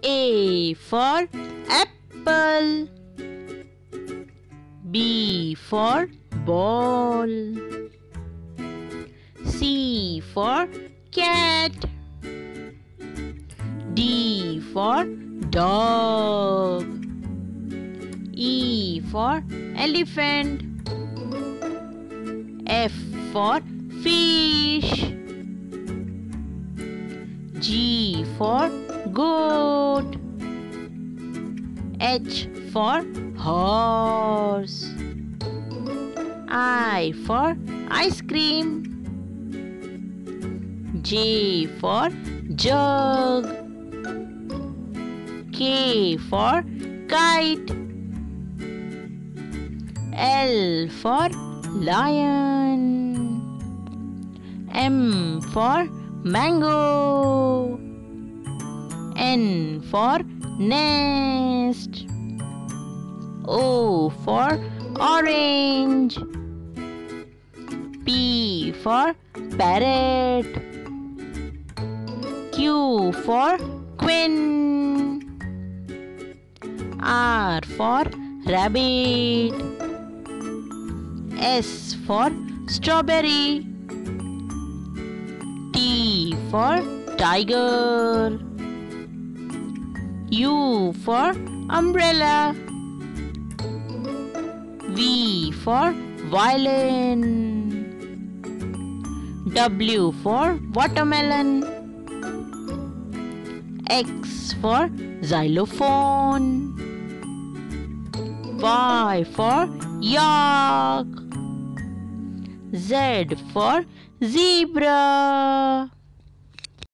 A for apple. B for ball. C for cat. D for dog. E for elephant. F for fish. G for goat. H for horse. I for ice cream. J for jug. K for kite. L for lion. M for mango. N for nest. O for orange. P for parrot. Q for queen. R for rabbit. S for strawberry. T for tiger. U for umbrella. V for violin. W for watermelon. X for xylophone. Y for yak. Z for zebra.